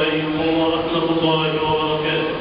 عليكم ورحمة الله وبركاته.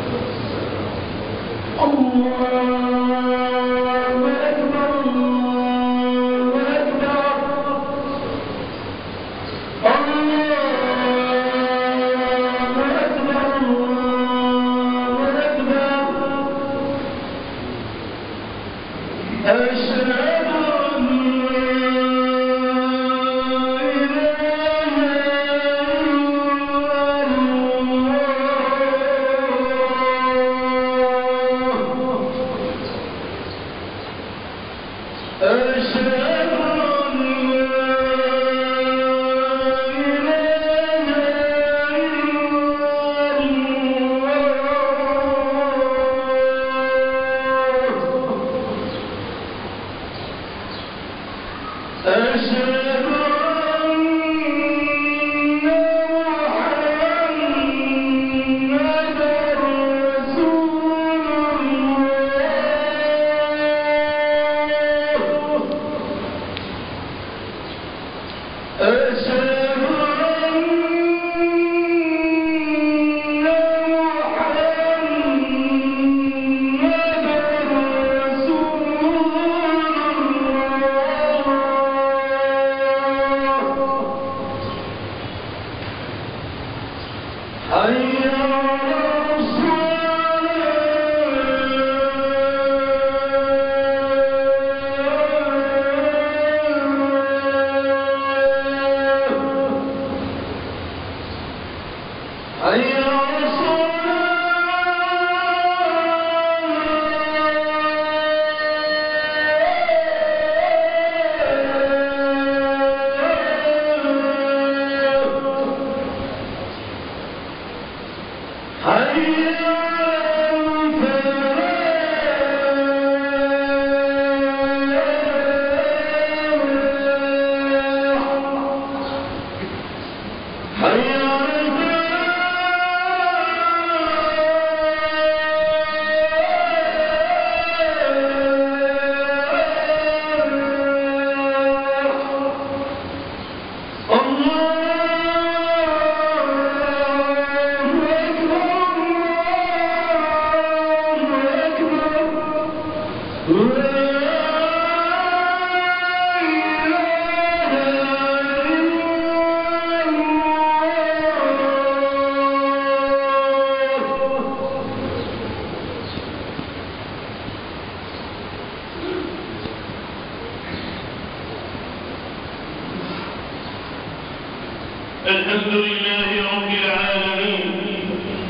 الحمد لله رب العالمين،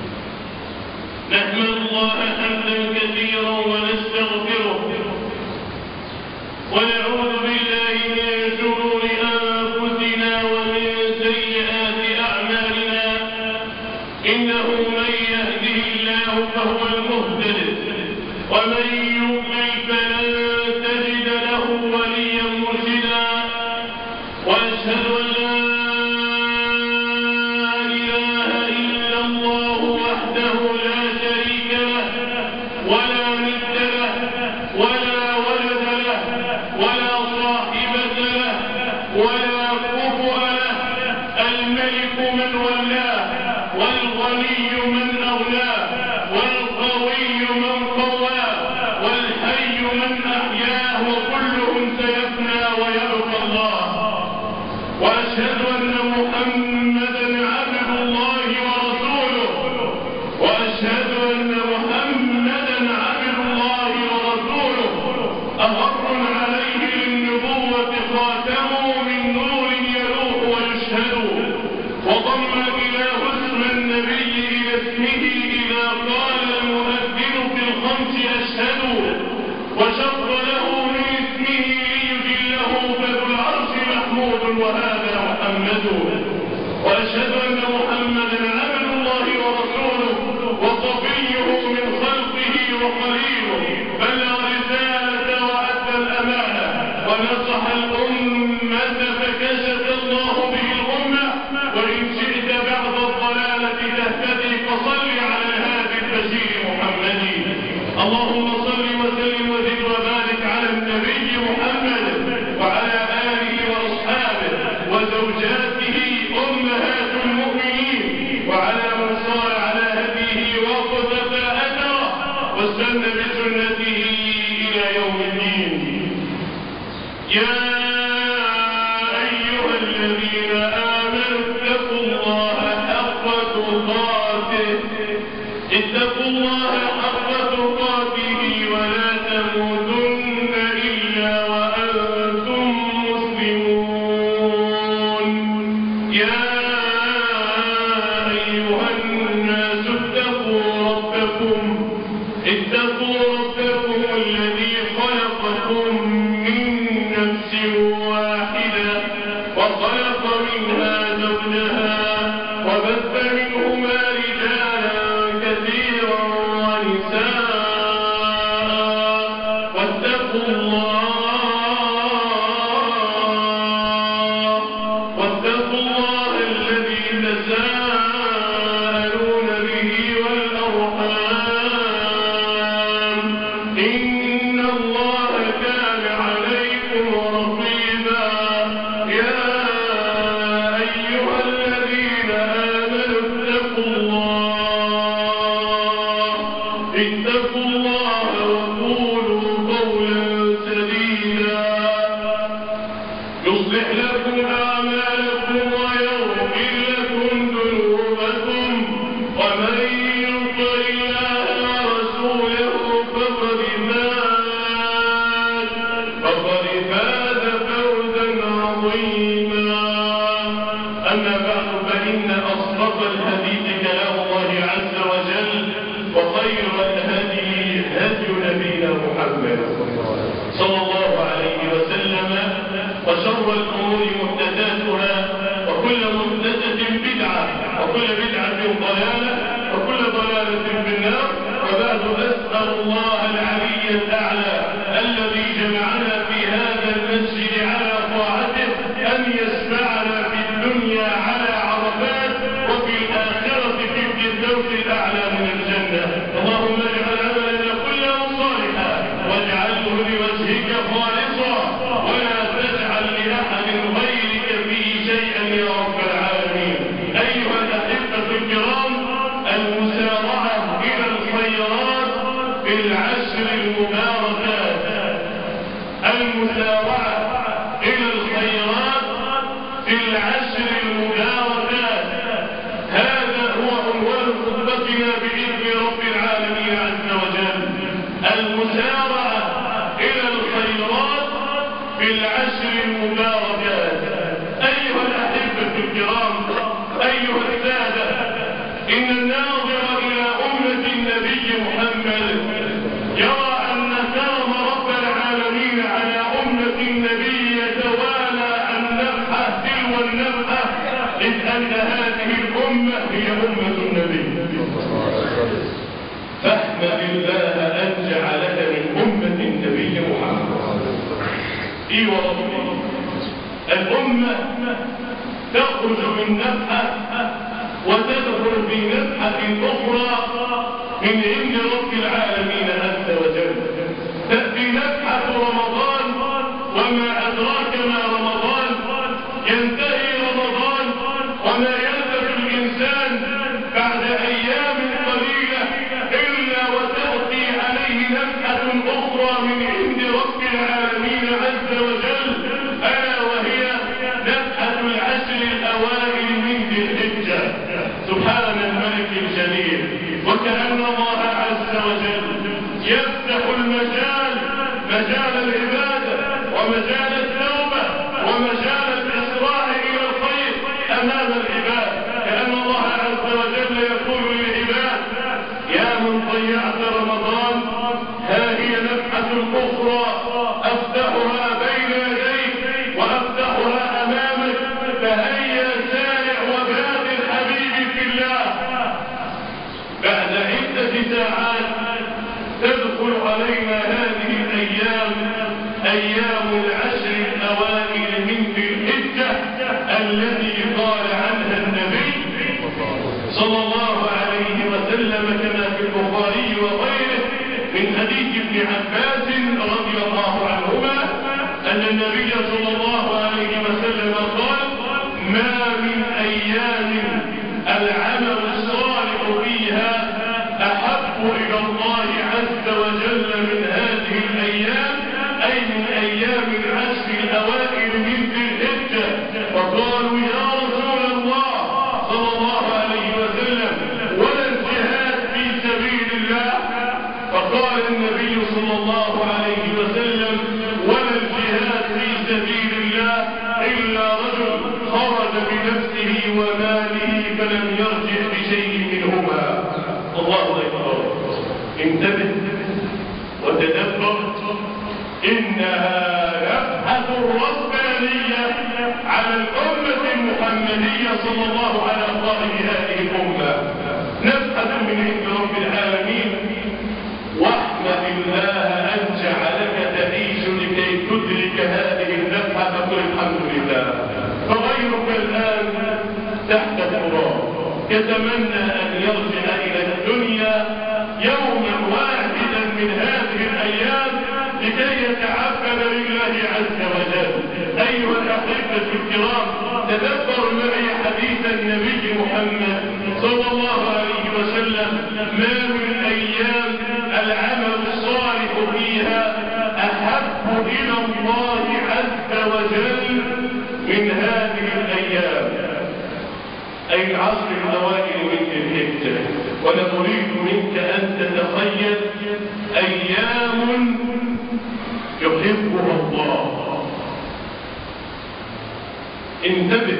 نحمد الله حمدا كثيرا ونستغفره ونعوذ بالله من شرور أنفسنا ومن سيئات أعمالنا، إنه من يهده الله فهو المهتد ومن يضلل فلن تجد له وليا مرشدا، وأشهد أن لا وأشهد أن محمدا عبد الله ورسوله وصفيه من خلقه وخليله، بلغ الرسالة وأدى الأمانة ونصح الأمة فكشف الله به الأمة، وإن شئت بعد الضلالة تهتدي فصل على الهادي البشير محمد. اللهم صل وسلم وزد وبارك على النبي محمد وعلى آله وأصحابه وزوجاته أمهات المؤمنين وعلى يوم الدين. يا أيها الذين آمنوا اتقوا الله حق تقاته ولا تموتن إلا وأنتم مسلمون. يا أيها الناس اتقوا ربكم الذي خلقكم من نفس واحدة وخلق منها زوجها وبث منهما رجالا كثيرا ونساء واتقوا الله الذي تساءلون به والأرحام إن الله كان عليكم رقيبا. يا أيها الذين آمنوا اتقوا الله وقولوا قولا سديدا يصلح لكم أعمالكم ويغفر لكم ذنوبكم ومن يطع الله ورسوله فقد فاز فوزا عظيما. أما بعد فإن أصدق الحديث كلام الله عز وجل وخير الهدي هدي نبينا محمد صلى الله عليه وسلم وشر الأمور محدثاتها وكل محدثة بدعة وكل بدعة ضلالة وكل ضلالة في النار. وبعد أسأل الله العلي الأعلى الذي جمعنا في هذا المسجد على طاعته أن يسمعنا في الدنيا على عرفات وفي الآخرة في الفردوس الأعلى من الجنة. اللهم اجعل عملنا كله صالحا واجعله لوجهك خالصا ولا تجعل لأحد غيرك فيه شيئا يا رب العالمين. أيها الأحبة الكرام، المسارعة إلى الخيرات في العشر المباركات، هذا هو عنوان خطبتنا بإذن رب العالمين عز وجل. المسارعة إلى الخيرات في العشر المباركات. أيها الأحبة الكرام، أيها السادة، إن الناظر إلى أمة النبي محمد يرى أن كرم رب العالمين على أمة النبي يتوالى النفحة تلو النفحة، إذ أن هذه الأمة هي أمة النبي. فاحمد الله أن جعلك من أمة النبي محمد. إي وربي، الأمة تخرج من نفحة وتدخل في نفحة أخرى من عند رب العالمين عز وجل. تأتي نفحة رمضان، وما أدراك ما رمضان، ينتهي رمضان وما يلبث الإنسان بعد أيام قليلة إلا وتأتي عليه نفحة أخرى من عند رب العالمين عز وجل، ألا وهي نفحة العشر الأوائل من ذي الحجة. سبحان الملك الجليل. وكأن الله عز وجل يفتح مجال العبادة ومجال التوبة ومجال الإسراع إلى الخير أمام العباد. كأن الله عز وجل يقول للعباد: يا من ضيعت رمضان، ها هي نفحة أخرى أفتحها بين يديك وأفتحها أمامك، فهيا سارع وبادر حبيبي في الله. بعد عدة ساعات تدخل علينا هذه الأيام، أيام العشر أي من أيام العشر الأوائل من ذي الحجة، فقالوا يا رسول الله صلى الله عليه وسلم ولا الجهاد في سبيل الله؟ فقال النبي صلى الله عليه وسلم ولا الجهاد في سبيل الله إلا رجل خرج بنفسه وماله فلم يرجع بشيء منهما. الله أكبر. انتبه وتدبر، إنها نفحة ربانية على الأمة المحمدية صلى الله على قائد هذه الأمة، نفحة من عند رب العالمين. واحمد الله أن جعلك تعيش لكي تدرك هذه النفحة، فقل الحمد لله. فغيرك الآن تحت التراب يتمنى أن يرجع إلى الدنيا يوما واحدا من هذه الأيام لكي يتعبد لله عز وجل. أيها الأحبة الكرام، تدبروا معي حديث النبي محمد صلى الله عليه وسلم: ما من أيام العمل الصالح فيها أحب إلى الله عز وجل من هذه الأيام، أي العصر الأوائل من ذي الحجة. ونريد منك أن تتخيل أيام يحبها الله. انتبه،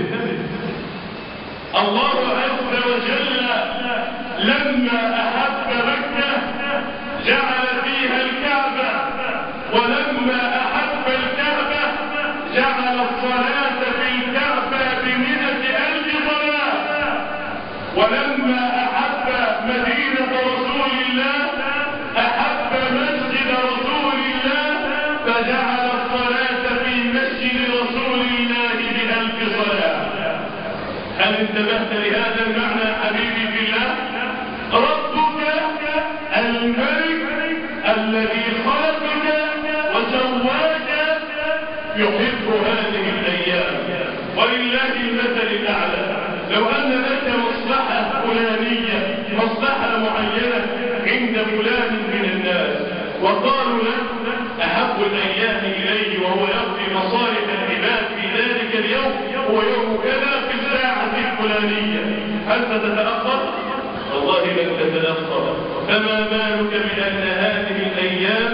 الله عز وجل لما أحب مكة جعل فيها الكعبة، ولما أحب الكعبة جعل الصلاة في الكعبة ب100,000 صلاة، ولما أحب مدينة رسول الله أحب مسجد رسول الله فجعل الصلاة في مسجد رسول الله ب1,000 صلاة. هل انتبهت لهذا المعنى حبيبي في الله؟ ربك الملك الذي خلقك وسواك يحب هذه الأيام. ولله المثل الأعلى، لو أن لك مصلحة فلانية، مصلحة معينة عند فلان من الناس، وقالوا لك أحب الأيام إليه وهو يقضي مصالح العباد في ذلك اليوم هو يوم كذا في الساعة الفلانية، هل ستتأخر؟ والله لن تتأخر. فما بالك بأن هذه الأيام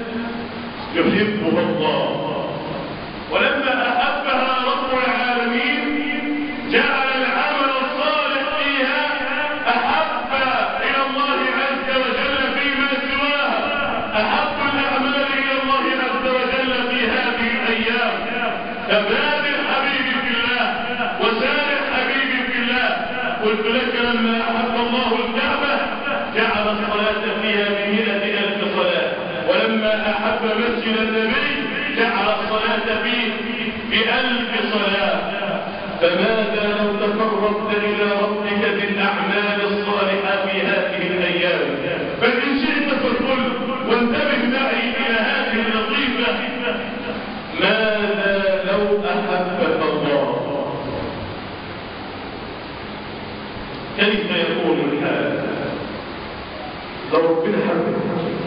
يحبها الله؟ ولما أحبها رب العالمين جعل العمل الصالح فيها أحب إلى الله عز وجل فيما سواها، أحب الأعمال إلى الله عز وجل في هذه الأيام. فبادر حبيبي في الله وسارع حبيبي في الله. قلت لك لما أحب الله الكعبة جعل الصلاة فيها ب100,000 صلاة، ولما أحب مسجد النبي جعل الصلاة فيه ب1,000 صلاة. فماذا لو تقربت إلى ربك بالأعمال الصالحة في هذه الأيام؟ فإن شئت فقل، وانتبه معي إلى هذه اللطيفة: ماذا لو أحبك الله؟ كيف يكون الحال لو ربنا حبك؟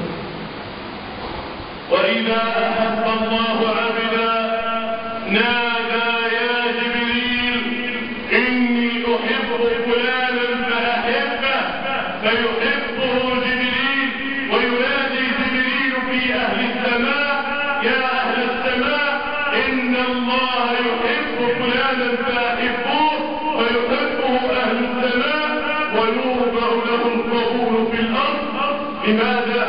وإذا أحب الله عبدا نادى يا جبريل إني أحب فلانا فأحبه، فيحبه جبريل وينادي جبريل في أهل السماء: يا أهل السماء إن الله يحب فلانا فأحبوه، فيحبه أهل السماء ويوضع له القبول في الأرض. لماذا؟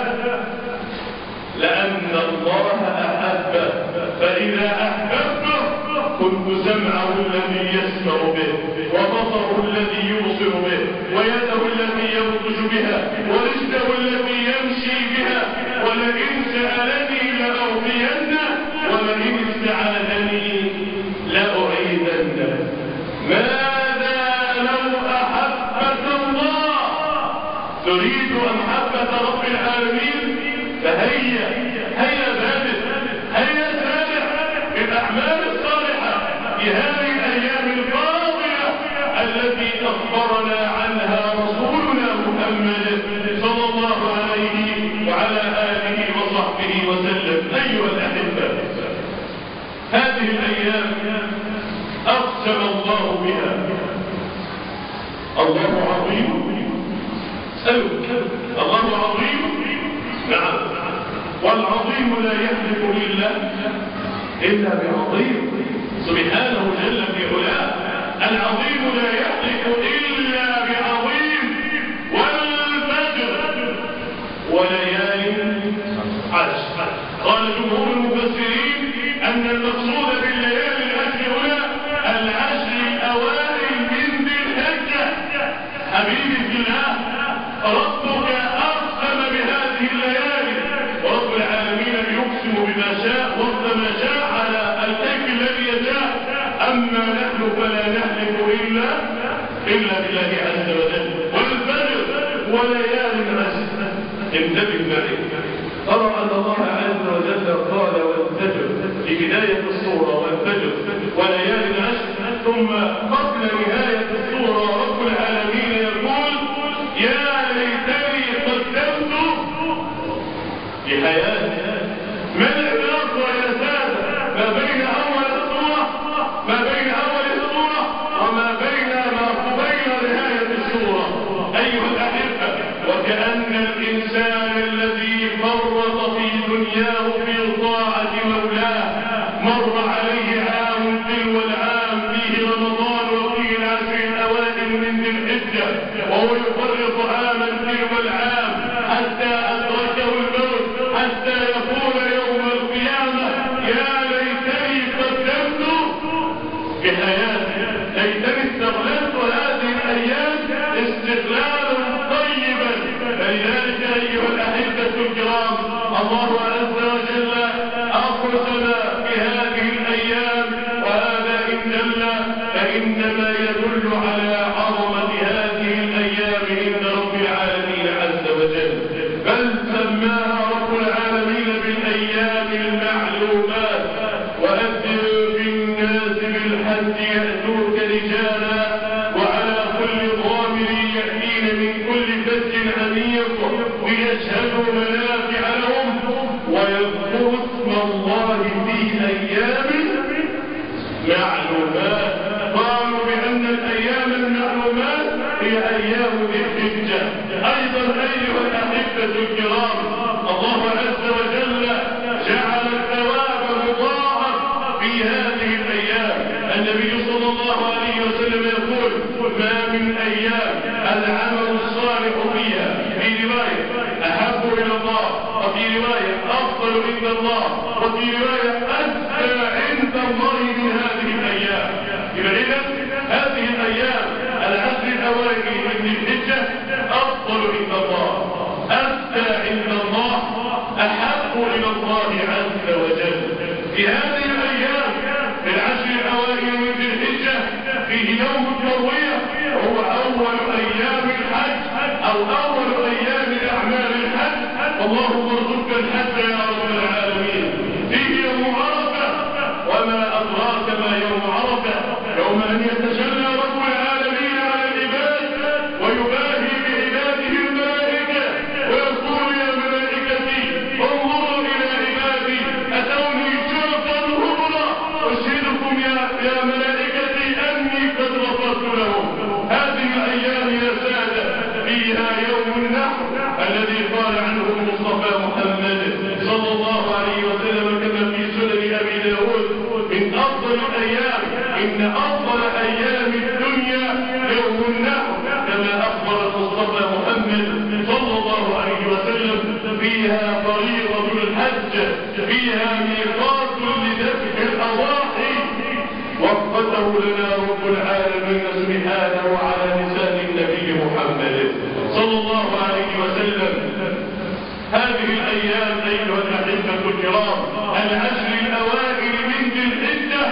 لأن الله أحبه، فإذا أحببته كنت سمعه الذي يسمع به، وبصره الذي يبصر به، ويده التي يبطش بها، ورجله التي يمشي بها. ولئن سألني لأعطينه، ولئن استعاذني لأعيذنه. ماذا لو أحبك الله؟ تريد محبة رب العالمين؟ فهيا بادر، هيا سارع بالأعمال الصالحة في هذه الأيام الفاضلة التي أخبرنا عنها رسولنا محمد صلى الله عليه وعلى آله وصحبه وسلم. أيها الأحبة هذه الأيام أقسم الله بها. الله عظيم، سلك الله عظيم، نعم، والعظيم لا يحلف إلا بعظيم سبحانه جل في علاه. العظيم لا يحلف إلا بعظيم. والفجر وليال عشر. قال جمهور المفسرين أن المقصود بالليالي العشر هنا العشر الأوائل من ذي الحجة. حبيبي في الله، ربك أقسم بهذه الليالي، ورب العالمين يقسم بما شاء وقت ما شاء على الكيف الذي يشاء. أما نحن فلا نحلف إلا بالله عز وجل. والفجر وليال عشر. انتبه معي، ترى أن الله عز وجل قال والفجر في بداية السورة، والفجر وليال عشر، ثم قبل نهاية السورة رب العالمين يقول يا ليتني قدمت لحياتي. ما العلاقة يا سادة ما بين أول السورة وما بين نهاية السورة؟ أيها الأحبة، وكأن الإنسان الذي فرط في دنياه في طاعة مولاه مر عليه عام تلو العام فيه رمضان وفيه العشر الأوائل من ذي الحجة، وهو يفرط عاما تلو العام حتى أدركه الموت، حتى يقول يوم القيامة يا ليتني قدمت بحياتي، ليتني استغللت هذه الأيام استغلالا طيبا. فلذلك أيها الأحبة الكرام، الله عز وجل أقسم بهذه الأيام، وهذا إن دل فإنما يدل على عظمة هذه الأيام عند رب العالمين عز وجل. بل سماها رب العالمين بالأيام المعلومات. وأذن في الناس بالحج يأتوك رجالا وعلى كل ضامر يأتين من كل فج عميق ليشهدوا منافع لهم ويذكروا اسم الله في أيام معلومات. قالوا بأن الأيام المعلومات هي أيام ذي الحجة. أيضا أيها الأحبة الكرام، الله عز وجل جعل الثواب مضاعف في هذه الأيام. النبي صلى الله عليه وسلم يقول ما من أيام العمل الصالح فيها في رواية أحب إلى الله، وفي رواية أفضل عند الله، وفي رواية أزكى عند الله من هذه الأيام. إذا هذه الأيام العشر الأوائل من ذي الحجة أفضل عند الله، أزكى عند الله، أحب إلى الله عز وجل. في هذه الأيام في العشر الأوائل من ذي الحجة فيه يوم التروية، وهو أول أيام الحج أو أول أيام أعمال الحج. اللهم ارزقنا الحج يا رب العالمين. فيه يوم عرفة، وما أدراك ما يوم عرفة؟ يوم أن يتجلى رب العالمين على العباد ويباهي بعباده الملائكة ويقول يا ملائكتي انظروا إلى عبادي أتوني شرفا هبلا أشهدكم يا ملائكتي أني قد غفرت لهم. هذه الأيام يا سادة فيها يوم النحر الذي قال عنه المصطفى محمد صلى الله عليه وسلم كما في سنن أبي داود من أفضل الأيام، إن أفضل أيام الدنيا يوم النحر، كما أخبر المصطفى محمد صلى الله عليه وسلم فيها فريضة الحج، فيها ميقات لذبح الأضاحي وفقه لنا رب العالمين سبحانه وعلى لسان النبي محمد صلى الله عليه وسلم. هذه الأيام أيها الأحبة الكرام العشر الأوائل من ذي الحجة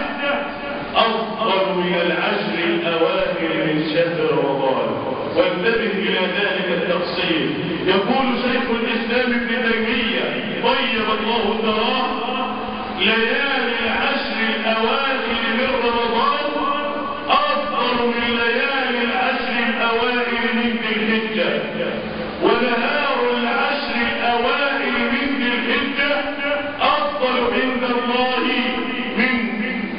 أفضل من العشر الأوائل من شهر رمضان. وانتبه إلى ذلك التفصيل. يقول شيخ الإسلام ابن تيمية طيب الله ثراه ليالي العشر الأوائل من رمضان أفضل من ليالي العشر الأوائل من ذي الحجة، ونهار العشر الأوائل من ذي الحجة أفضل عند الله من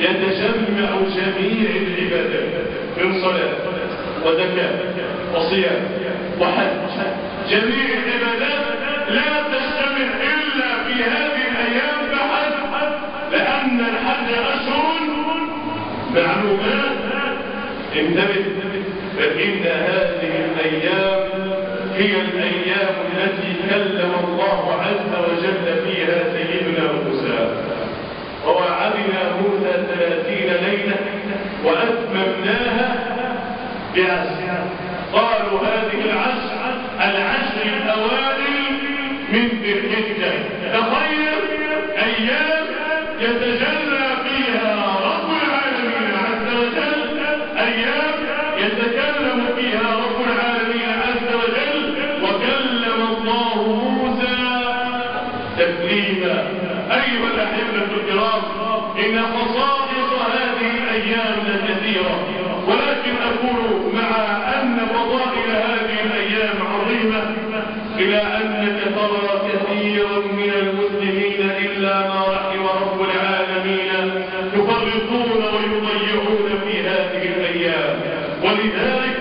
يتجمع جميع العبادات من صلاة وزكاة وصيام وحج، جميع العبادات لا تجتمع إلا في هذه الأيام فحسب، لأن الحج أشهر معلومات. انتبه، فإن هذه الأيام هي الأيام التي كلم الله عز وجل فيها سيدنا موسى، ووعدنا موسى 30 ليلة وأتممناها ب10. قالوا هذه العشر الأوائل من ذي الحجة. تخيل أيام يتجلى فيها رب العالمين عز وجل، أيام يتكلم فيها رب العالمين عز وجل، وكلم الله موسى تكليما. أيها الأحبة الكرام، إن خصائص هذه الأيام لكثيرة، ولكن أقول مع أن فضائل هذه الأيام عظيمة، إلى أنك ترى كثيرا من المسلمين إلا ما رحم رب العالمين يفرطون ويضيعون في هذه الأيام. ولذلك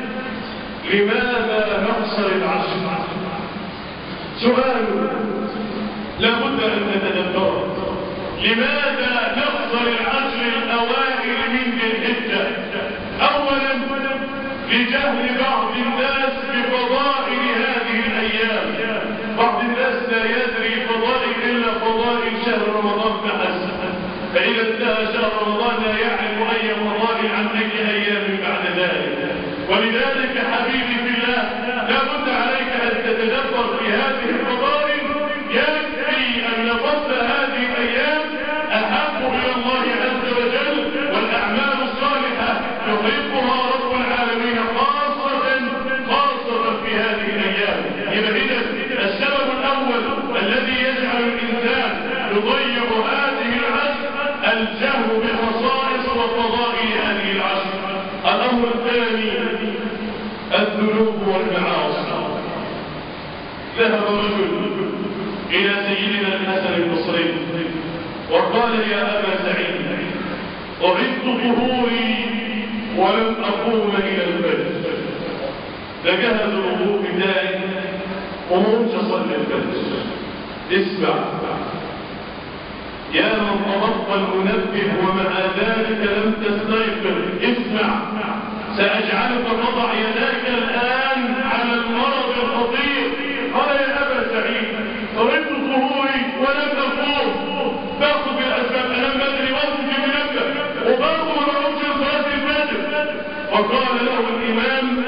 لماذا نقصر العشر؟ سؤال لابد أن نتدبره. لماذا نقصر العشر الأوائل من ذي الحجة؟ أولا لجهل بعض الناس بفضائل هذه الأيام. بعض الناس لا يدري فضائل إلا فضائل شهر رمضان فحسب، فإذا انتهى شهر رمضان لا يعلم أي فضائل عن أي أيام بعد ذلك. ولذلك حبيبي في الله، لا بد عليك أن تتدبر في هذه الفضائل. يكفي أن فضل هذه الأيام أحب إلى الله عز وجل، والأعمال الصالحة يحبها رب العالمين خاصة في هذه الأيام. إذا السبب الأول الذي يجعل الإنسان يضيع هذه العشر الجهل بخصائص وفضائل هذه العشر. الأمر الثاني الذنوب والمعاصي. ذهب رجل إلى سيدنا الحسن البصري وقال: يا أبا سعيد، أعدت ظهوري ولم أقوم إلى الفجر. لجهز الوضوء بتاعي ومرمش أصلي الفجر. اسمع يا من طبق المنبه ومع ذلك لم تستيقظ، اسمع، سأجعلك تضع يداك الآن على المرض الخطير. قال: يا أبا سعيد، أردت ظهوري ولم أقوم، باخذ بالأسباب، أنا لم أدري وقت منبه وبرضه ما أقومش لصلاة الفجر. فقال له الإمام: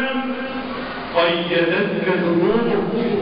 قيدتك ذنوبك.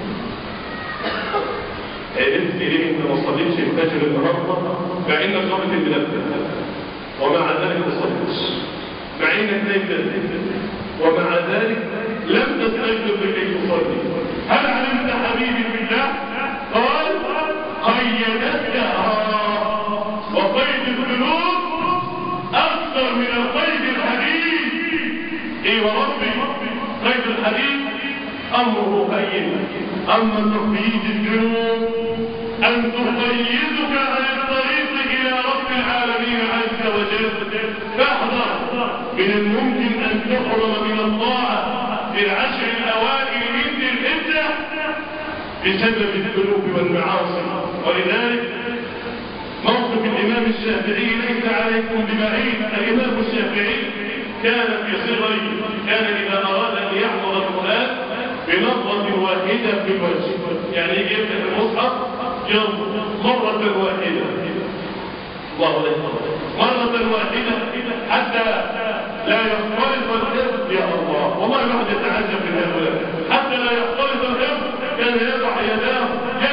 عرفت ليه انت ما صليتش الفجر النهارده مع انك قمت المنبه، ومع ذلك ما صليتش، مع انك نمت، ومع ذلك لم تستيقظ لكي تصلي. هل علمت حبيبي في الله؟ قال: قيدتك. وقيد الذنوب اكثر من القيد الحديد. ايه وربي، قيد الحديد امره هين، اما تقييد الذنوب ان تقيدك عن الطريق الى رب العالمين عز وجل. فاحذر، من الممكن ان تحرم من الطاعه في العشر الاوائل من ذي الحجه بسبب الذنوب والمعاصي. ولذلك موقف الامام الشافعي ليس عليكم ببعيد. الامام الشافعي كان في صغره، كان اذا اراد ان يحفظ القران بنظرة واحدة في الوجه، يعني يجي يفتح المصحف ينظر مرة واحدة، الله أكبر، مرة واحدة حتى لا يختلط الحفظ. يا الله، والله الواحد يتعجب من هؤلاء، حتى لا يختلط الحفظ كان يضع يده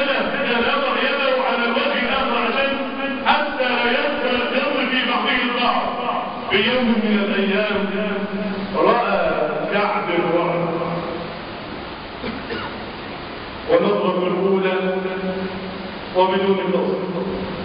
على الوجه الآخر عشان حتى لا يدخل الحفظ في بعضه البعض. في يوم من الأيام رأى كعب الوعد ونظرة الأولى وبدون النظر.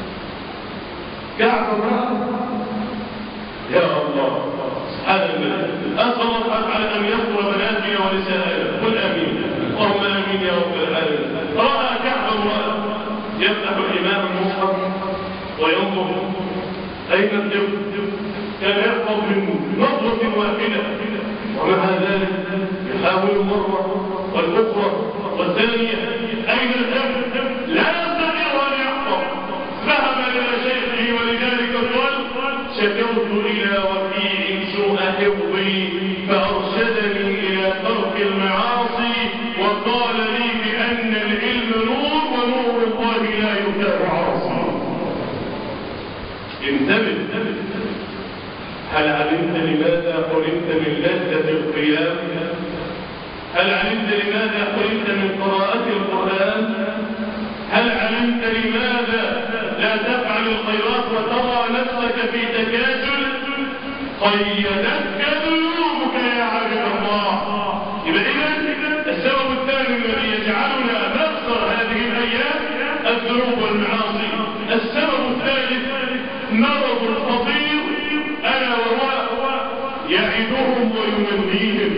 كعب الرأى، يا الله، سبحان الله، أسأل الله على أن يغفر بناتنا ونسائنا، قل آمين، اللهم آمين يا رب العالمين. رأى كعب الرأى، يفتح الإمام المصحف وينظر أين كان يحفظ من نظرة واحدة، ومع ذلك يحاول مرة والأخرى والثانية. أين الحفظ؟ لا يستطيع أن يحفظ. ذهب إلى شيخه ولذلك قال: شكوت إلى وكيع سوء حفظي فأرشدني إلى ترك المعاصي وقال لي بأن العلم نور ونور الله لا يفتح عاصي. انتبه. هل علمت لماذا حرمت من لذة القيام؟ هل علمت لماذا حرمت من قراءة القرآن؟ هل علمت لماذا لا تفعل الخيرات وترى نفسك في تكاسل؟ قيدتك ذنوبك يا عبد الله. يبقى إذن السبب الثاني الذي يجعلنا نخسر هذه الأيام الذنوب والمعاصي. السبب الثالث مرض خطير ألا وهو يعدهم ويمنيهم.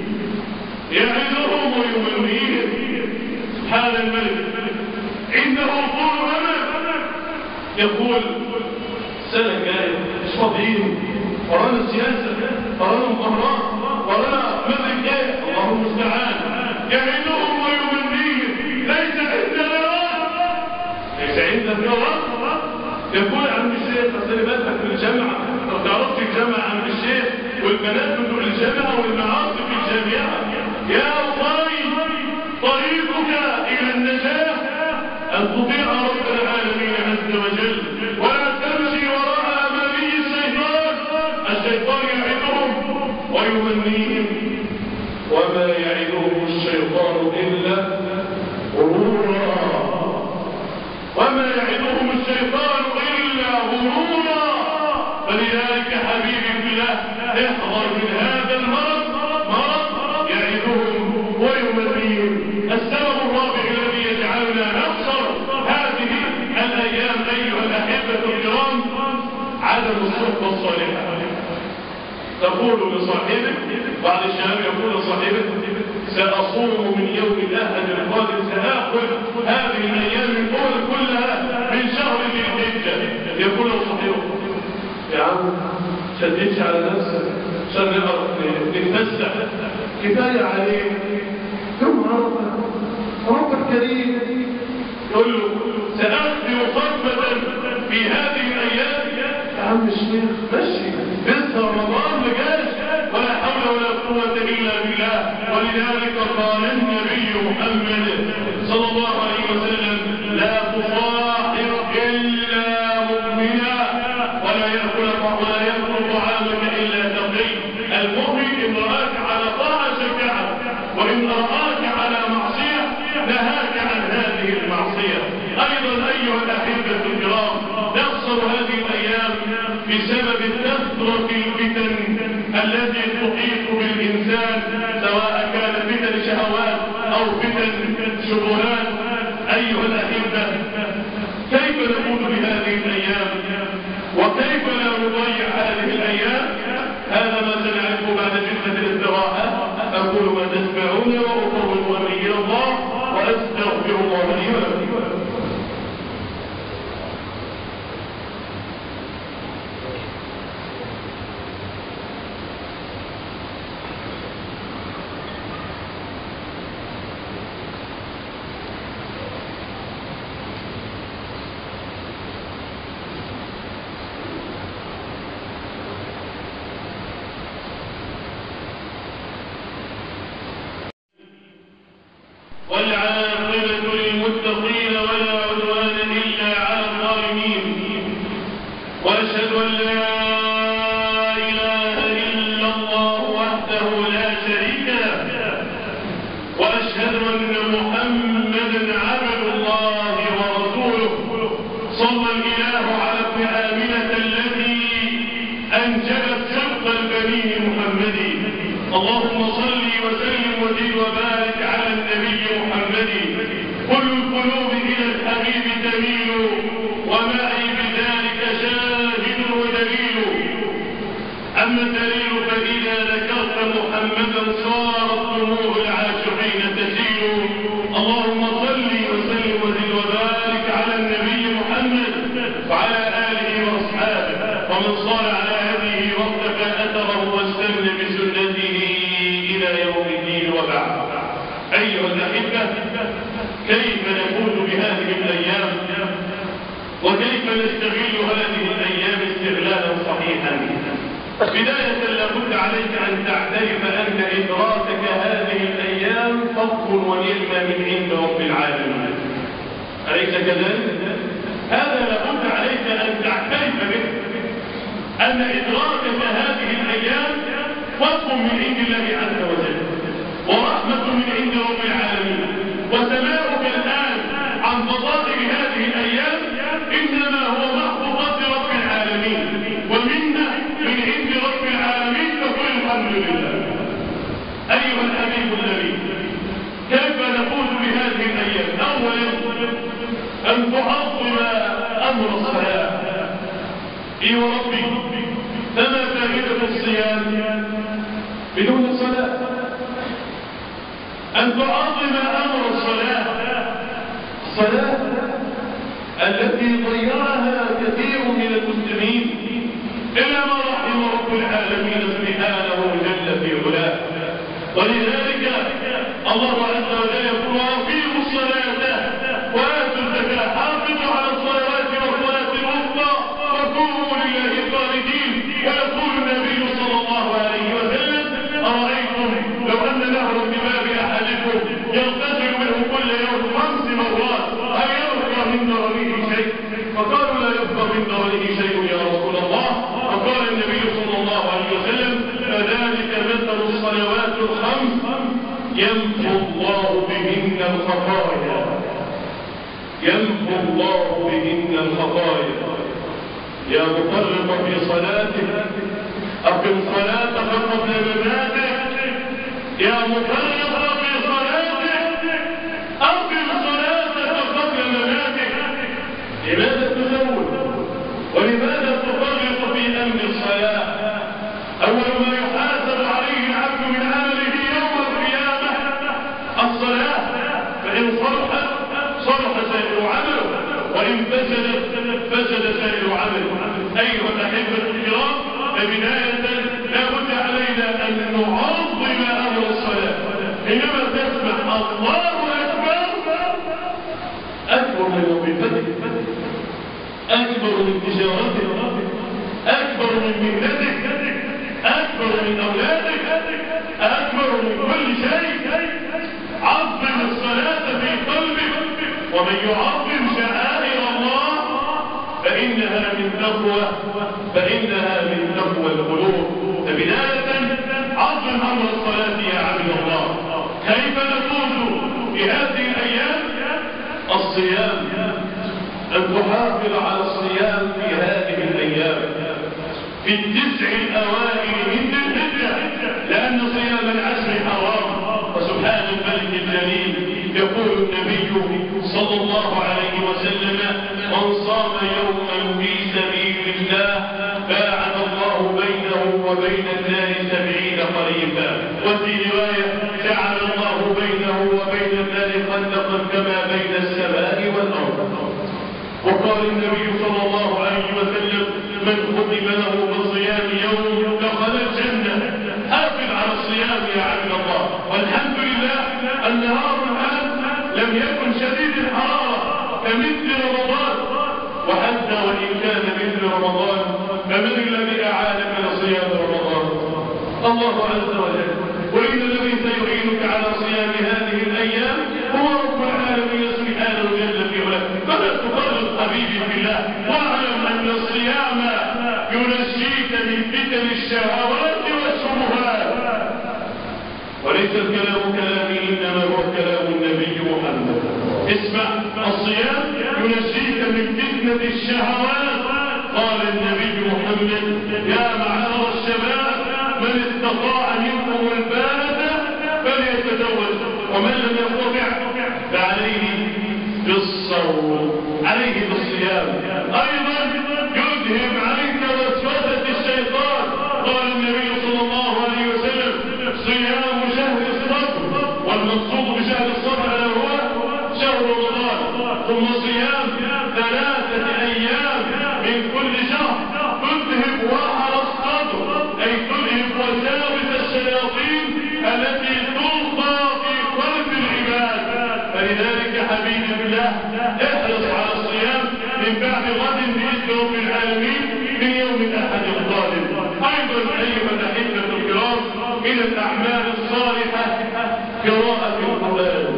يعدهم ويمنيهم. سبحان الملك عنده طول أمل يقول: سنة جاية مش فاضيين، ورانا سياسة، ورانا مظاهرات، ورانا مدرك ايه، الله المستعان. يعدهم ويمنيهم. ليس عندنا وقت. ليس عندنا وقت. يقول عم الشيخ: أصل باتك في الجامعة، لو تعرفش الجامعة عم الشيخ والبنات بتوع الجامعة والمعاصي في الجامعة. يا طريق طريقك إلى النجاة أن تطيع رب العالمين عز وجل ولا تمشي وراء أماني الشيطان. الشيطان يعدهم ويمنيهم، وما يعدهم الشيطان إلا غرورا. وما يعدهم الشيطان إلا غرورا. فلذلك حبيبي في الله احذر من هذا المرض، مرض يعدهم ويمنيهم. السبب الرابع الذي يجعلنا نخسر هذه الأيام أيها الأحبة الكرام عدم الصحبة الصالحة. تقول لصاحبك، بعض الشباب يقول لصاحبك: سأصوم من يوم الأحد القادم، سأأخذ هذه الأيام الأولى كلها من شهر ذي الحجة. يقول له صاحبك: يا عم شديدش على نفسك عشان نقدر نتفسح، كفاية عليك يوم عرفة، ربك كريم. يقول له: سأخذ خطبة في هذه الأيام. يا عم الشيخ مشي، لسه رمضان مجاش، ولا حول ولا قوة إلا بالله. ولذلك قال النبي محمد صلى الله عليه وسلم: لا تصاحب إلا مؤمنا ولا يأكل طعامك إلا تقي. المؤمن إن رآك على طاعة شجعك، وإن رآك على معصية نهاك عن هذه المعصية. أيضا أيها الأحبة الكرام نخسر هذه الأيام بسبب كثرة الفتن التي تحيط بالإنسان، سواء كانت فتن شهوات أو فتن شبهات. أيها الأحبة كيف نكون بهذه الأيام وكيف لا نضيع هذه الأيام؟ هذا ما سنعرفه بعد جلسة الاستراحة. أقول ما تسمعون وأفوض أمري إلى الله وأستغفر الله لي ولكم. والعاقبة للمتقين ولا عدوان إلا على الظالمين. وأشهد أن لا إله إلا الله وحده لا شريك له، وأشهد أن محمدا عبد الله ورسوله. صلى الإله على ابن آمنة التي أنجبت صدق البنين محمد. اللهم صل وسلم وزد وبارك على النبي محمد. كل القلوب إلى الحبيب تميل، ومعي بذلك شاهد ودليل. أما الدليل فإذا ذكرت محمدا صارت دموع العاشقين تسيل. اللهم صل وسلم وزد وبارك على النبي محمد وعلى آله وأصحابه ومن صار على هديه له واستنى بسنته إلى يوم الدين وبعد. أيها الأحبة، كيف نكون بهذه الأيام وكيف نستغل هذه الأيام استغلالا صحيحا؟ بداية لابد عليك أن تعترف أن إدراكك هذه الأيام فضل ونعمة من عند رب العالمين، أليس كذلك؟ هذا لابد عليك أن تعترف به، أن إدراكك هذه الأيام فضل من عند الله عز وجل ورحمة من عند رب العالمين، وسماعك الآن عن فضائل هذه الأيام إنما هو محض فضل رب العالمين ومنة من عند رب العالمين، فقل الحمد لله. أيها الحبيب النبي، كيف نفوز بهذه الأيام؟ أولا أن تعظم أمر الصلاة. إي وربي، فما فائدة الصيام بدون صلاة؟ أن تعظم أمر الصلاة، الصلاة التي ضيعها كثير من المسلمين إلا ما رحم رب العالمين سبحانه جل في علاه. ولذلك الله عز وجل يقول: أقيموا الصلاة وآتوا الزكاة، حافظوا على الصلوات والصلاة الوسطى وقوموا لله قانتين. ويقول النبي صلى الله عليه وسلم: أرأيتم لو أن نهرا بباب أحدكم يغتسل منه كل يوم 5 مرات هل يبقى من درنه شيء؟ فقالوا: لا يبقى من درنه شيء يا رسول الله. فقال النبي صلى الله عليه وسلم: فذلك مثل الصلوات الخمس يمحو الله بهن الخطايا، يمحو الله بهن الخطايا. يا مفرط في صلاتك أقم صلاتك قبل مماتك، يا مفرط في صلاتك أقم صلاتك قبل مماتك. لماذا تزود ولماذا تفرط في أمر الصلاة؟ أول ما يحاسب عليه العبد من عمله يوم القيامة الصلاة، فإن صلحت صلح سائر عمله، وإن فسدت فسد سائر عمله. أيها الأحبة الكرام، بداية لابد علينا أن نعظم أمر الصلاة. حينما تسمع الله أكبر أكبر من وظيفتك، أكبر من تجارتك، أكبر من مهنتك، أكبر من أولادك، أكبر من كل شيء. عظم الصلاة في قلبك، ومن يعظم شعائر الله فإنها من تقوى القلوب. فبداية عظم أمر الصلاة يا عبد الله. كيف نفوز في هذه الأيام؟ الصيام، أن تحافظ على الصيام في هذه الأيام في 9 الأوائل من ذي الحجة، لأن صيام العشر حرام. وسبحان الملك الجليل يقول النبي صلى الله عليه وسلم: من صام يوما في سبيل الله باعد الله بينه وبين النار 70 خريفا. وفي رواية: جعل الله بينه وبين النار خندقا كما بين السماء والأرض. وقال النبي صلى الله عليه وسلم: من ختم له بالصيام يوم دخل الجنة. حافظ على الصيام يا عبد الله. والحمد لله النهار الآن لم يكن شديد الحرارة كمثل رمضان، وحتى وإن كان مثل رمضان فمن الذي أعانك لصيام رمضان؟ الله عز وجل. وإن الذي سيعينك على صيام هذه الأيام هو رب العالمين سبحانه جل في علاه. فلا تفرط حبيبي في الله، واعلم أن الصيام ينجيك من فتن الشهوات والشبهات. وليس الكلام كلامي، إنما هو كلام النبي محمد. اسمع، الصيام ينجيك من فتنة الشهوات. قال النبي محمد: يا معشر الشباب من استطاع منكم الباءة فليتزوج، ومن لم يستطع فعليه بالصوم، عليه بالصيام. أيضا يذهب عنك وسوسة الشيطان. قال النبي صلى الله عليه وسلم: صيام شهر الصبر، والمقصود بشهر الصبر هو شهر رمضان، ثم صيام 3 أيام من كل شهر تذهب وحر الصدر، أي تذهب أيضا أيها الأحبة الكرام من الأعمال الصالحة قراءة القرآن.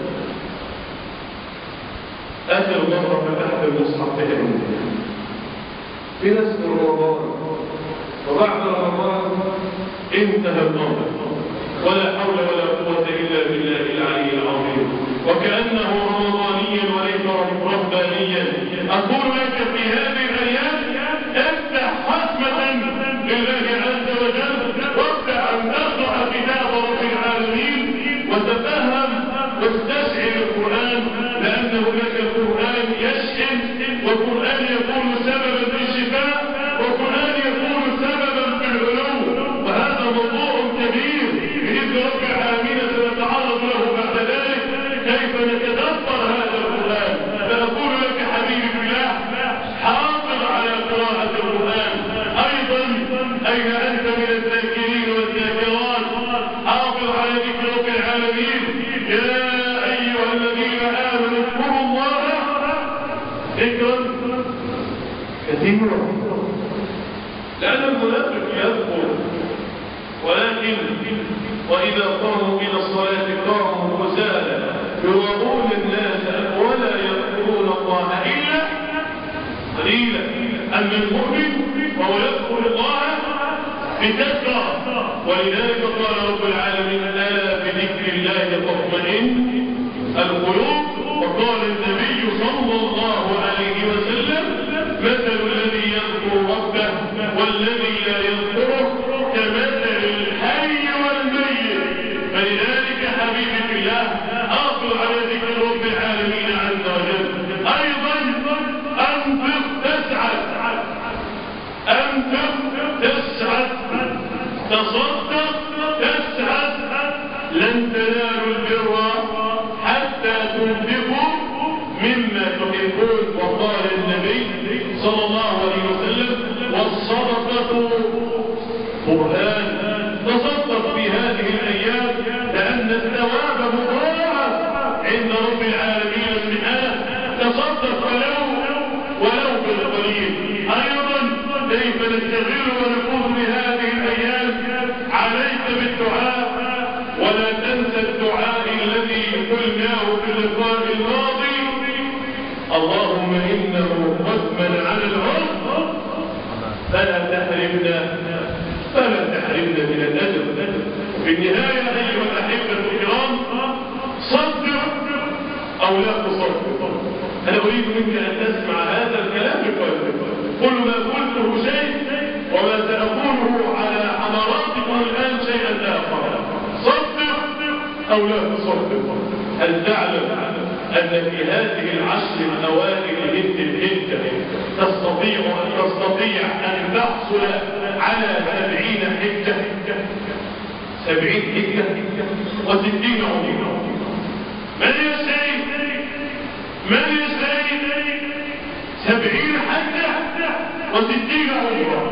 آخر مرة فتحت المصحف بهم في ناس رمضان، وبعد رمضان انتهى الأمر، ولا حول ولا قوة إلا بالله العلي العظيم، وكأنه رمضانيا وليس ربانيا. أقول لك في هذه الأيام افتح ختمة لله عز وجل، وابدأ أن تقرأ كتاب رب العالمين وتفهم واستشعر القرآن، لأن هناك القرآن يشحن، والقرآن يكون سببا في الشفاء، والقرآن يكون سببا في العلو، وهذا موضوع كبير بإذن رب العالمين سنتعرض له بعد ذلك كيف نتدبر هذا القرآن. فأقول لك حبيبي بالله حافظ على قراءة القرآن. أيضا أين أنت من الذاكرين والذاكرات؟ حافظ على ذكر رب العالمين. يا أيها الذين آمنوا اذكروا الله ذكرا كثيرا، لأن المنافق يذكر ولكن وإذا قاموا إلى الصلاة قاموا كسالى يراءون الناس ولا يذكرون الله إلا قليلا. أما المؤمن فهو يذكر الله بكثرة، ولذلك قال رب العالمين ألا بذكر الله تطمئن القلوب. وقال النبي صلى الله عليه وسلم مثل الذي يذكر ربه والذي لا يذكره كمثل الحي والميت. فلذلك حبيبي في الله حافظ على ذكر رب العالمين عز وجل. أيضا أنفق تسعد، أنفق تسعد، تصدق تسعد. لن تنالوا البر حتى تنفقوا مما تحبون. وقال النبي صلى الله عليه وسلم والصدقة برهان. تصدق في هذه الأيام لأن الثواب مضاعف عند رب العالمين سبحانه. تصدق ولو بالقليل. أيضا كيف نستغل ونفوز بهذه الأيام؟ عليك بالدعاء، ولا تنسى الدعاء الذي قلناه في اللقاء الماضي. اللهم إنه قد منعنا العرض فلا تحرمنا من الأجر. في النهاية أيها الأحبة الكرام صدق أو لا تصدق. أنا أريد منك أن تسمع هذا الكلام بقلبك. كل ما قلته شيء وما سأقوله على حضراتكم الآن شيئا آخر. صدق أو لا تصدق. هل تعلم أن في هذه العشر الأوائل من ذي الحجة تستطيع أن تحصل على 70 حجة، 70 حجة و60 عمره. من يشتري 70 حجة و60 عمره؟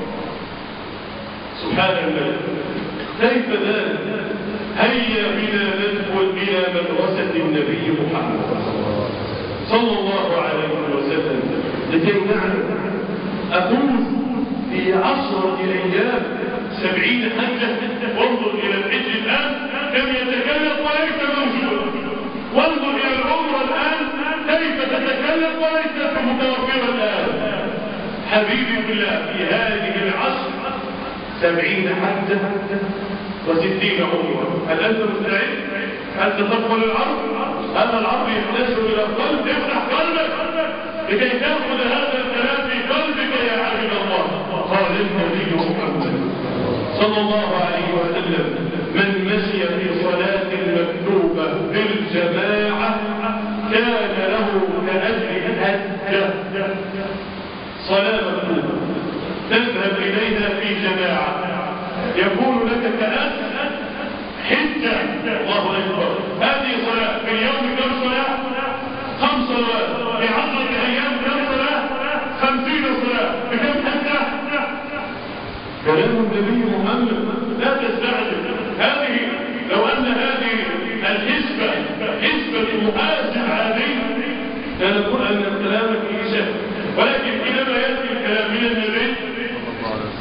سبحان الله. كيف ذلك؟ هيا بنا ندخل إلى مدرسة النبي محمد صلى الله عليه وسلم لكي نعلم أفوز في 10 أيام 70 حجة. وانظر إلى الحج الآن كم يتكلف وليس موجود، وانظر إلى العمر الآن كيف تتكلف وليست متوفرة الآن. حبيبي بالله في هذه العشر 70 حجة و60 عمره. هل أنت مستعد؟ هل تقبل العرض؟ هذا العرض يحتاج إلى قلب. افتح قلبك لكي تأخذ هذا الكلام في قلبك يا عبد الله. قال النبي محمد صلى الله عليه وسلم من مشي في صلاة مكتوبة بالجماعة كان له كأجر حجة. صلاة مكتوبة تذهب إليها في جماعة يكون لك كأجر حجة. الله أكبر. هذه صلاة في اليوم كم صلاة؟ 5 صلوات. في 10 أيام كم صلاة؟ 50 صلاة. بكم حجة؟ كلام النبي محمد لا تستعجل. هذه لو أن هذه الحسبة حسبة مؤازم عادي لنقول أن الكلام فيه شك، ولكن حينما يأتي الكلام من النبي أليس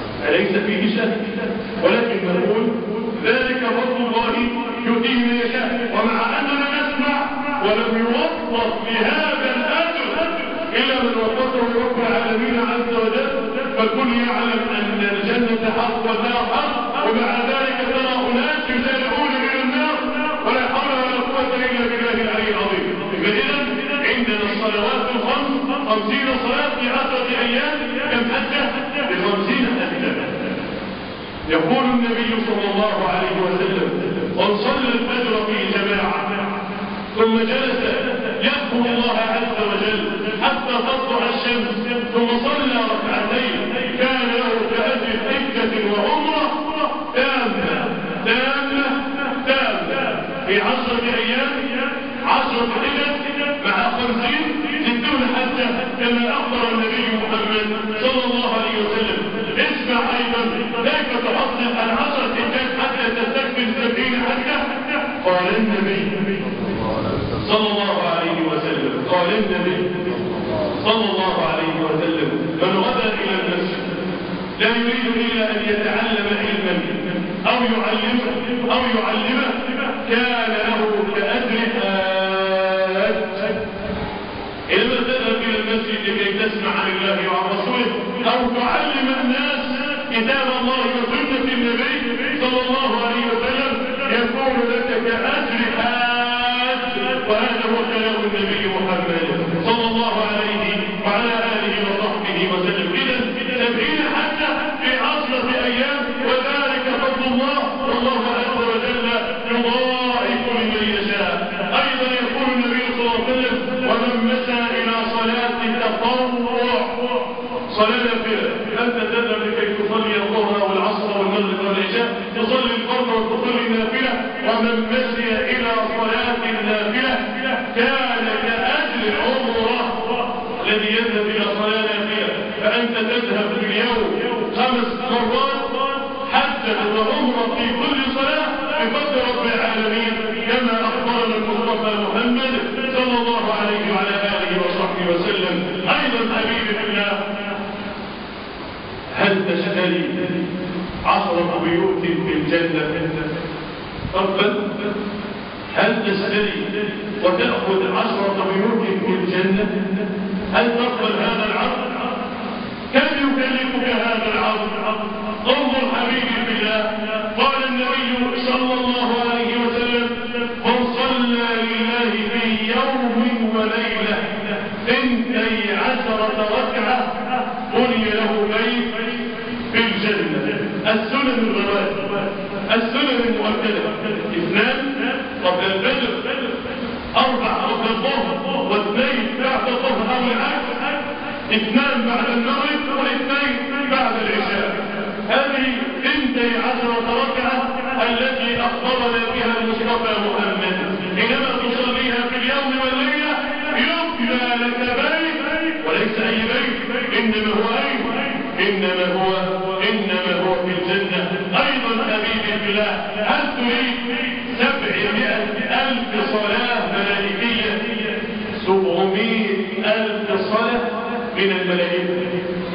ليس فيه شك، ولكن نقول ذلك فضل الله يؤتيه من يشاء. ومع أننا نسمع ولم يوفق لهذا الأجر إلا من وفقه رب العالمين عز وجل، فالكل يعلم أن الجنة حق والنار حق، ومع ذلك ترى أناس يسارعون إلى النار ولا حول ولا قوة إلا بالله العلي العظيم. فإذا عندنا الصلوات الخمس 50 صلاة في 10 أيام كم حجة؟ ب50 أجر. يقول النبي صلى الله عليه وسلم: من صلى الفجر في جماعة ثم جلس يذكر الله عز وجل حتى تطلع الشمس ثم صلى ركعتين كان له كأجر حجة وعمرة تامة في 10 أيام 10 حجج مع 50 60 حجة كما أخبر النبي محمد صلى الله عليه وسلم. اسمع أيضا كيف تحصل 10 حجات حتى تستكمل 70 حجة. قال النبي صلى الله عليه وسلم من غدا إلى المسجد لا يريد إلا أن يتعلم علما أو يعلمه كان له كأجر حاج. إذا تذهب إلى المسجد لكي تسمع عن الله وعن رسوله أو تعلم الناس كتاب الله وسنة النبي صلى الله عليه وسلم يكون لك كأجر حاج. وهذا هو كلام النبي محمد صلى الله عليه وعلى آله وصحبه وسلم. إذا 70 حجة في 10 أيام، وذلك فضل الله والله عز وجل يضاعف لمن يشاء. أيضا يقول النبي صلى الله عليه وسلم: ومن مشى إلى صلاة التطوع صلاة نافلة، أنت تذهب لكي تصلي الظهر والعصر والمغرب والعشاء، تصلي الفرض وتصلي النافلة، ومن مشي إلى صلاة النافلة كان كأجر عمره الذي يذهب إلى صلاة نافلة. فأنت تذهب في اليوم 5 مرات حجة وعمرة في كل صلاة بفضل رب العالمين كما أخبرنا المصطفى محمد صلى الله عليه وعلى آله وصحبه وسلم. أيضا حبيبي في الله، هل تشتري 10 بيوت في الجنة؟ تقبل؟ هل تشتري وتأخذ 10 بيوت في الجنة؟ هل تقبل هذا العرض؟ كم يكلفك هذا العرض؟ انظر حبيبي في الله، قال النبي صلى الله عليه وسلم: من صلى لله في يوم وليلة 12 ركعة بني له بيت في الجنة. السنن الرواتب، السنن المؤكدة: 2 قبل الفجر، 4 قبل الظهر، و2 بعد الظهر أو العصر، 2 بعد المغرب، و2 بعد العشاء. هذه 12 ركعة التي أخبرنا بها المصطفى محمد. حينما تصليها في اليوم والليلة يبنى لك بيت، وليس أي بيت، إنما هو في الجنة. أيضا حبيبي في الله، هل تريد 700,000 صلاة ملائكية؟ 700,000 صلاة من الملائكة.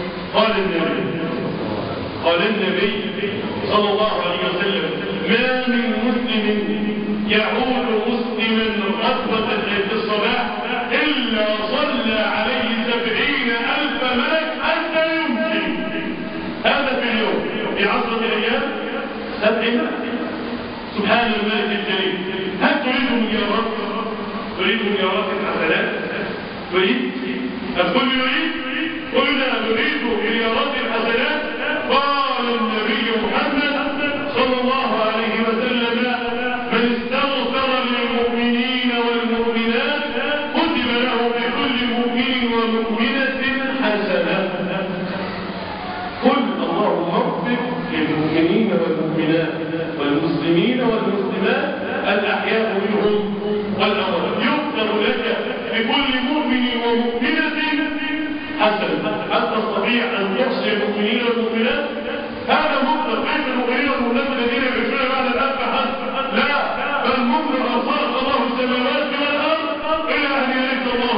قال النبي صلى الله عليه وسلم: ما من مسلم يعود مسلما غضبة في الصباح إلا صلى عليه 70,000 ملك حتى يمسي. هذا في اليوم، في 10 أيام 700. سبحان الملك الجليل. هل تريد مليارات؟ تريد مليارات الحسنات؟ تريد؟ الكل يريد؟ قلنا نريد مليارات الحسنات. قال النبي محمد صلى الله عليه وسلم: من استغفر للمؤمنين والمؤمنات كتب له بكل مؤمن ومؤمنة حسنة. قل اللهم اغفر للمؤمنين والمؤمنات والمسلمين والمسلمات الأحياء منهم والأموات، يغفر لك بكل مؤمن ومؤمنة حسنة. هل تستطيع أن تحصي المؤمنين والمؤمنات؟ هذا مطلق، ليس المؤمنين والمؤمنات الذين يعيشون بعد الأب حسب، لا، بل مطلق خلق الله السماوات والأرض إلى أن يرث الله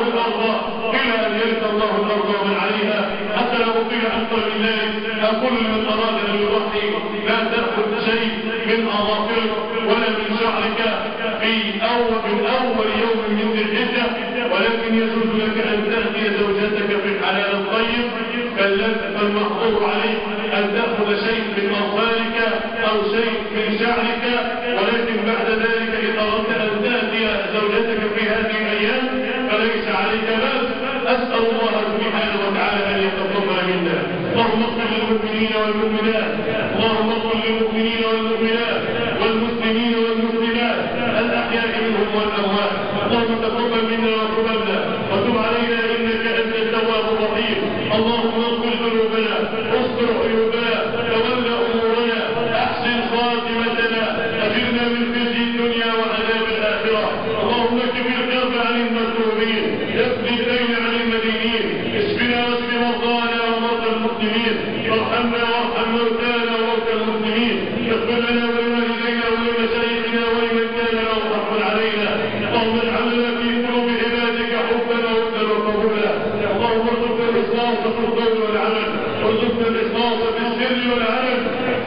الأرض ومن عليها، حتى لو قيل أكثر من ذلك. أقول لمن أراد أن لا تأخذ شيء من أظافرك ولا من شعرك من أول يوم من ذي الحجة، ولكن يجوز لك أن تأتي زوجتك في الحلال الطيب، فالمحظور عليك أن تأخذ شيء من أظفارك أو شيء من شعرك، ولكن بعد ذلك إذا أردت أن تأتي زوجتك في هذه الأيام فليس عليك بأس. أسأل الله سبحانه وتعالى أن يتقبل منا. اللهم اغفر للمؤمنين والمؤمنات، اللهم اغفر للمؤمنين والمؤمنات والمسلمين والمسلمات الأحياء منهم والأموات. اللهم تقبل منا وتقبلنا وتب علينا إنك أنت التواب الرحيم. اللهم اغفر ذنوبنا، استر عيوبنا، تولى أمورنا، أحسن خاتمتنا، أجرنا من خزي الدنيا وعذاب الآخرة. اللهم اكف الكرب عن المكروبين، يقضي الدين عن المدينين، اشفنا واشف مرضانا ومرضى المسلمين، وارحمنا وارحم موتانا وموتى المسلمين، اغفر لنا ولوالدينا ولمشايخنا ولمن كان له حق علينا. اللهم اجعلنا في قلوب عبادك حبا وودا وقبولا. اللهم ارزقنا الإخلاص في القول والعمل، وارزقنا الإخلاص في السر والعمل،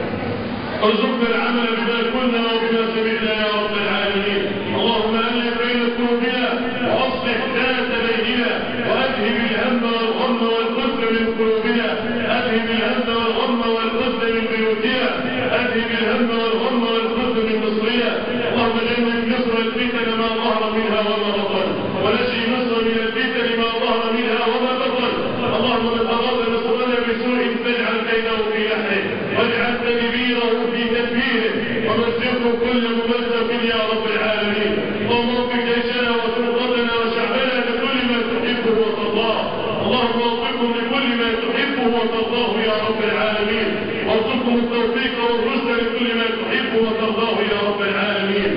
ارزقنا العمل بما كنا وبما سمعنا يا رب العالمين. اللهم ألف بين قلوبنا وأصلح ذات بيننا، وأذهب الهم والغم والحزن من قلوبنا، أذهب الهم والغم والحزن من بيوتنا، أذهب الهم والغم والحزن من مصرنا. اللهم جنب مصر الفتن ما ظهر منها وما بطن، ونجي مصر من الفتن ما ظهر منها وما بطن. اللهم من أراد مصرنا بسوء فاجعل كيده في نحره، واجعل تدبيره في تدبيره، ومزقه كل ممزق يا رب العالمين. اللهم وفق جيشنا وسلطتنا وشعبنا لكل ما تحبه وترضاه. اللهم وفقهم لكل ما تحبه وترضاه يا رب العالمين، وارزقهم التوفيق والرشد لكل ما تحبه وترضاه يا رب العالمين.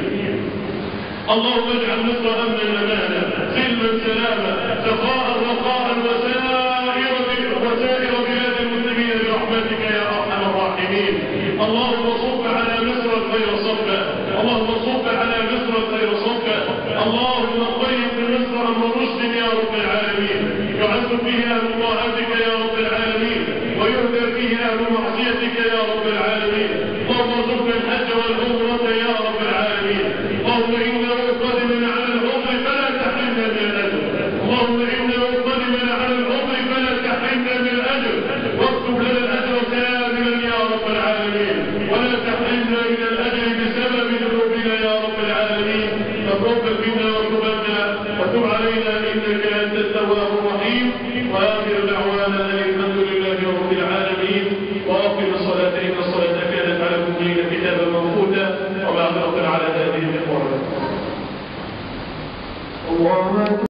اللهم اجعل مصر امنا امانا، سلما سلاما، سخاء رخاء، وسائر بلاد المسلمين برحمتك يا ارحم الراحمين. اللهم صب على مصر الخير صبا، اللهم صب على مصر الخير صبا. اللهم طيب بمصر امر رشد يا رب العالمين، يعز فيه اهل طاعتك يا رب العالمين، ويهدى فيه اهل معصيتك يا رب العالمين. اللهم ارزقنا الحج والعمرة يا رب العالمين. اللهم إنا قادمنا على العمر فلا تحرمنا من الأجر، اللهم إنا قادمنا على العمر فلا تحرمنا من الأجر، واكتب لنا الأجر كاملا يا رب العالمين، ولا تحرمنا من الأجر بسبب ذنوبنا يا رب العالمين. تقبل منا وتقبلنا وتب علينا إنك أنت التواب الرحيم. وآخر دعوانا أن الحمد لله رب العالمين، وأقم الصلاة إن الصلاة كانت على المؤمنين كتابا موقوتا. ومعذرة على هذه الإخوان.